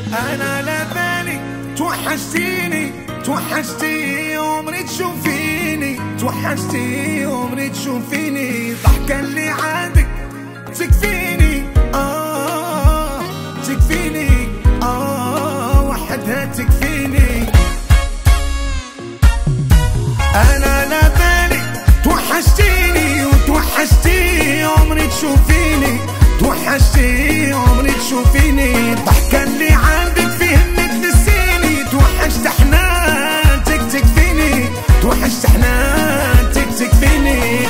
انا لا بالي توحشتيني، توحشتي عمري تشوفيني، توحشتي عمري تشوفيني. ضحكة اللي عندك تكفيني، تكفيني، وحدها تكفيني. انا لا بالي توحشتيني وتوحشتي عمري تشوفيني، توحشتي عمري تشوفيني. ضحكة اللي عندك فهمك تنسيني، توحشت حنانتك تكفيني، توحشت حنانتك تكفيني.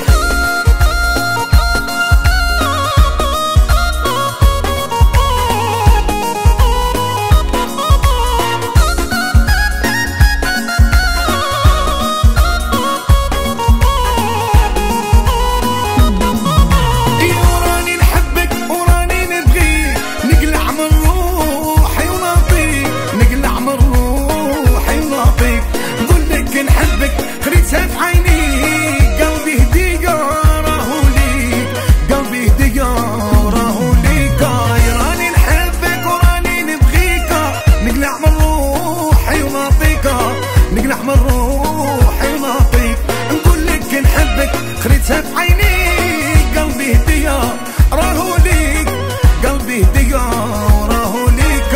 نقلع من روحي ونعطيك، نقول لك نحبك خريتها في عينيك. قلبي هدية راهو ليك، قلبي هدية راهو ليك.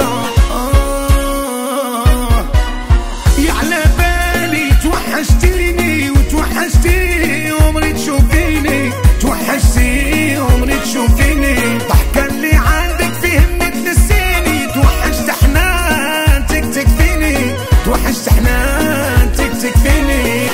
يا على بالي توحشتيني وتوحشتي عمري تشوفيني، توحشتي عمري تشوفيني. ضحكة اللي عندك فهمني تنسيني، توحشت حنانتك تكفيني، توحشت حنانتك تكفيني.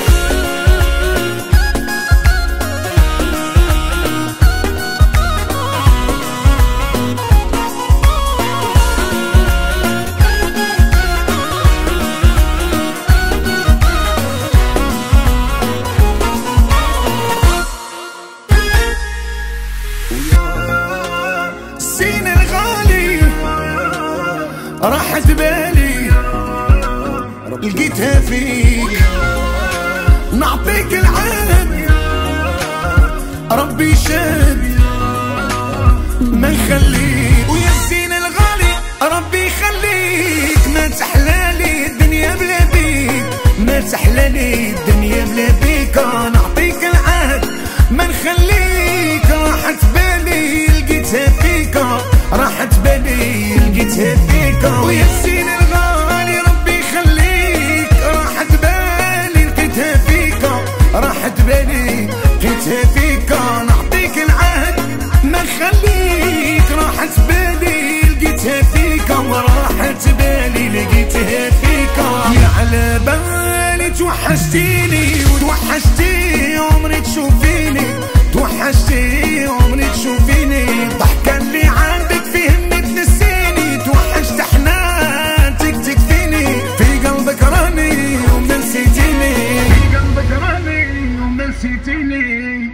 السين الغالي راحت بالي لقيتها فيك، نعطيك العهد ربي شاد ما يخليك. ويا الزين الغالي ربي يخليك، ما تحلالي الدنيا بلا بيك، ما تحلالي الدنيا بلا بيك. نعطيك العهد ما نخليك، راحت بالي لقيتها فيك، راحت بالي لقيتها فيك. ويا الزين الغالي ربي يخليك، راحت بالي لقيتها فيك، راحت بالي لقيتها فيك. نعطيك العهد ما نخليك، راحت بالي لقيتها فيك، وراحت بالي لقيتها فيك. يا على بالي توحشتيني وتوحشتي عمري تشوفيني، توحشتي عمري تشوفيني. ضحكة اللي عندك فهمني تنسيني، توحشت حنانتك تكفيني. في قلبك راني وما نسيتيني، في قلبك راني وما نسيتيني.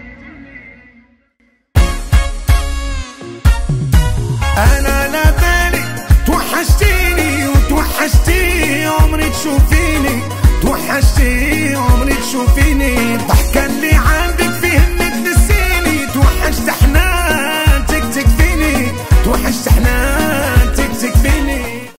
انا لا بالي توحشتيني وتوحشتي عمري تشوفيني، توحشتي عمري تشوفيني. ضحكة اللي عندك فهمني تنسيني، توحشت حنانتك تكفيني، توحشت حنانتك تكفيني.